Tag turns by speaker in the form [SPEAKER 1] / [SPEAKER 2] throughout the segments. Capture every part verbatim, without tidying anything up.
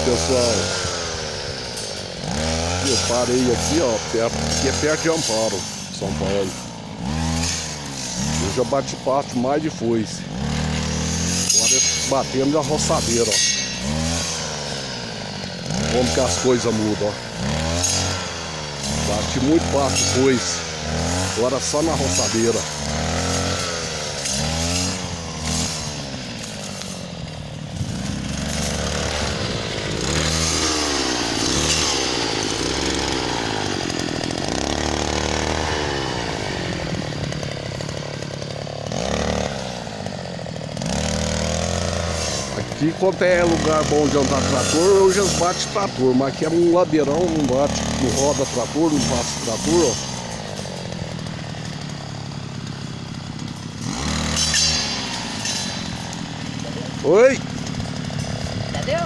[SPEAKER 1] pessoal. Eu parei aqui, ó, perto, aqui é perto de Amparo, São Paulo. Eu já bati pasto mais de foice. Agora batendo na roçadeira, ó. Como que as coisas mudam, ó. Bati muito pasto de foice. Agora só na roçadeira. Aqui, quando é lugar bom de andar trator, hoje eles batem trator, mas aqui é um ladeirão, não bate, não roda trator, não passa trator, ó. Oi!
[SPEAKER 2] Entendeu?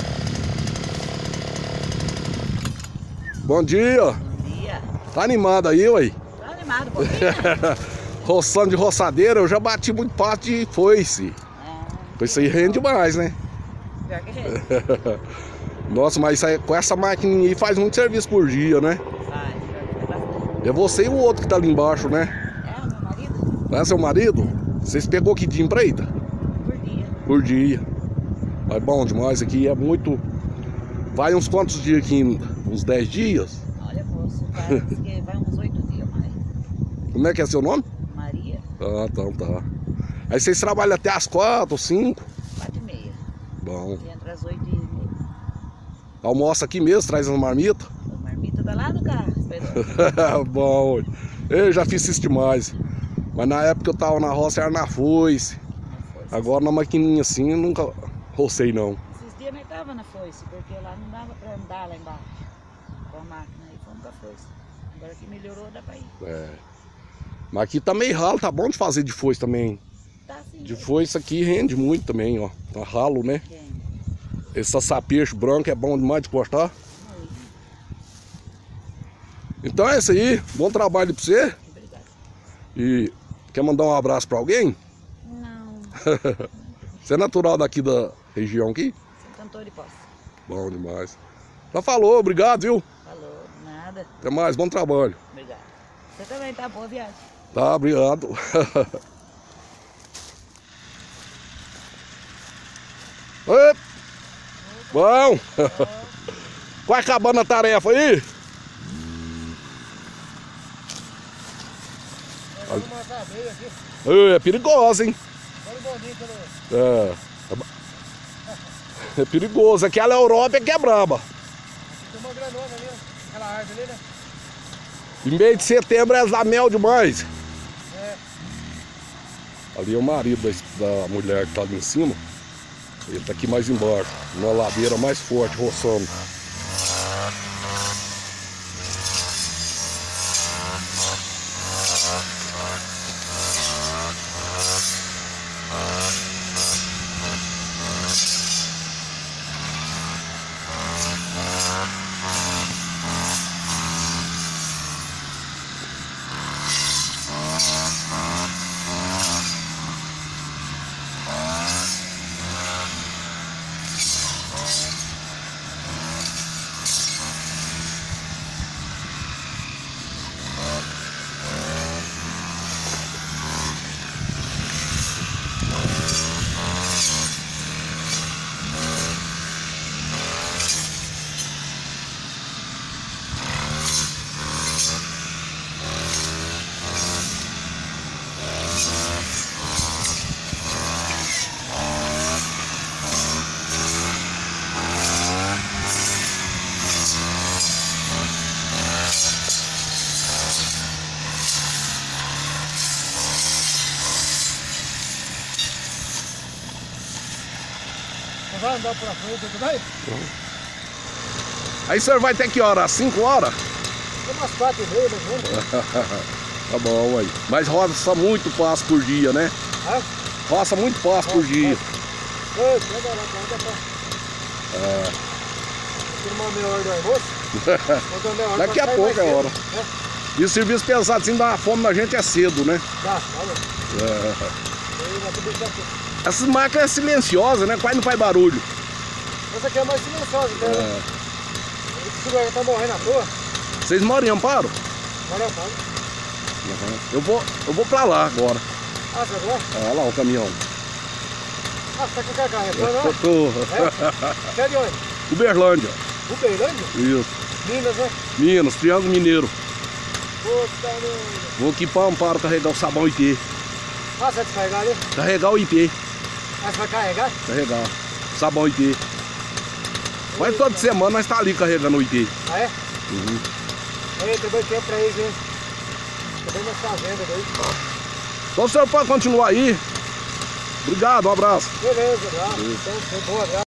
[SPEAKER 1] Bom dia!
[SPEAKER 2] Bom dia!
[SPEAKER 1] Tá animado aí, ué?
[SPEAKER 2] Tá animado, bom dia!
[SPEAKER 1] Roçando de roçadeira, eu já bati muito pasto de foice.
[SPEAKER 2] É,
[SPEAKER 1] Isso aí rende demais, né?
[SPEAKER 2] pior que rende.
[SPEAKER 1] Nossa, mas isso aí, com essa maquininha aí faz muito serviço por dia, né?
[SPEAKER 2] Faz, pior que faz bastante.
[SPEAKER 1] É você e o outro que tá ali embaixo, né?
[SPEAKER 2] É, o meu marido?
[SPEAKER 1] Não é seu marido? Vocês pegou que dia empreita?
[SPEAKER 2] Por dia.
[SPEAKER 1] Por dia. Mas bom demais aqui, é muito... Vai uns quantos dias aqui? Uns dez dias?
[SPEAKER 2] Olha, moço, vai, diz que vai uns oito dias mais.
[SPEAKER 1] Como é que é seu nome?
[SPEAKER 2] Maria,
[SPEAKER 1] Ah, então tá. Aí vocês trabalham até as quatro, cinco?
[SPEAKER 2] quatro e meia.
[SPEAKER 1] Bom.
[SPEAKER 2] E entra às oito e meia.
[SPEAKER 1] Almoça aqui mesmo, traz uma marmita?
[SPEAKER 2] A marmita tá lá no carro, esperando.
[SPEAKER 1] Bom, eu já fiz isso demais. Mas na época eu tava na roça, era na foice.
[SPEAKER 2] Na foice.
[SPEAKER 1] Agora na maquininha assim, eu nunca rocei não.
[SPEAKER 2] Esses dias nós tava na foice, porque lá não dava pra andar lá embaixo com a máquina. Aí fomos com a foice. Agora que melhorou, dá pra ir.
[SPEAKER 1] É. Mas aqui tá meio ralo, tá bom de fazer de foice também.
[SPEAKER 2] Tá assim.
[SPEAKER 1] De foice aqui rende muito também, ó. Tá ralo, né?
[SPEAKER 2] Rende.
[SPEAKER 1] Esse sapecho branco é bom demais de cortar.
[SPEAKER 2] Muito.
[SPEAKER 1] Então é isso aí. Bom trabalho pra você.
[SPEAKER 2] Obrigado.
[SPEAKER 1] E quer mandar um abraço pra alguém?
[SPEAKER 2] Não.
[SPEAKER 1] Você é natural daqui da região aqui?
[SPEAKER 2] Sou cantor de posse.
[SPEAKER 1] Bom demais. Já falou, obrigado, viu?
[SPEAKER 2] Falou, nada.
[SPEAKER 1] Até mais, bom trabalho.
[SPEAKER 2] Obrigado. Você também tá, boa viagem.
[SPEAKER 1] Tá, obrigado. Oi. Bom. Vai acabando a tarefa aí? É perigoso, hein? É. É perigoso. Aquela Europa é que é braba.
[SPEAKER 3] Tem uma granona ali, aquela árvore ali, né?
[SPEAKER 1] Em mês de setembro é dar mel demais.
[SPEAKER 3] É.
[SPEAKER 1] Ali é o marido da, da mulher que tá ali em cima. Ele tá aqui mais embaixo, numa ladeira mais forte, roçando.
[SPEAKER 3] Você vai andar por frente também?
[SPEAKER 1] Aí o senhor vai ter que hora? Às cinco horas?
[SPEAKER 3] Tem umas quatro e meia, mais ou menos.
[SPEAKER 1] Tá bom aí. Mas roça muito passo por dia, né?
[SPEAKER 3] Ah?
[SPEAKER 1] Roça muito passo por dia.
[SPEAKER 3] Ei, pega lá, pega lá.
[SPEAKER 1] É.
[SPEAKER 3] Tem uma meia hora do almoço.
[SPEAKER 1] Daqui a pouco é hora. E o serviço pesado assim dá uma fome na gente é cedo, né?
[SPEAKER 3] Dá, olha.
[SPEAKER 1] É. Essas máquinas é silenciosas, né? Quase não faz barulho.
[SPEAKER 3] Essa aqui é mais silenciosa, então.
[SPEAKER 1] É.
[SPEAKER 3] Esse lugar tá morrendo à toa.
[SPEAKER 1] Vocês moram em Amparo?
[SPEAKER 3] Olha a pau.
[SPEAKER 1] Uhum. Eu vou, eu vou pra lá agora.
[SPEAKER 3] Ah, você agora?
[SPEAKER 1] Olha lá o caminhão.
[SPEAKER 3] Ah, você tá com o carro retorno,
[SPEAKER 1] Eu
[SPEAKER 3] não?
[SPEAKER 1] tô.
[SPEAKER 3] É? Você é de onde?
[SPEAKER 1] Uberlândia.
[SPEAKER 3] Uberlândia?
[SPEAKER 1] Isso.
[SPEAKER 3] Minas, né?
[SPEAKER 1] Minas, Triângulo Mineiro.
[SPEAKER 3] Puta merda.
[SPEAKER 1] Vou aqui pra Amparo carregar o sabão I P.
[SPEAKER 3] Ah, você vai descarregar ali?
[SPEAKER 1] Carregar o I P.
[SPEAKER 3] Ah, você vai carregar?
[SPEAKER 1] Carregar. Sabão I P. Mas toda semana nós tá ali carregando o I P.
[SPEAKER 3] Ah, é?
[SPEAKER 1] Uhum.
[SPEAKER 3] Ei, tem bem tempo pra isso, hein? Tô bem nas fazendas aí.
[SPEAKER 1] Então o senhor pode continuar aí. Obrigado, um abraço.
[SPEAKER 3] Beleza, abraço. Então, foi bom, abraço.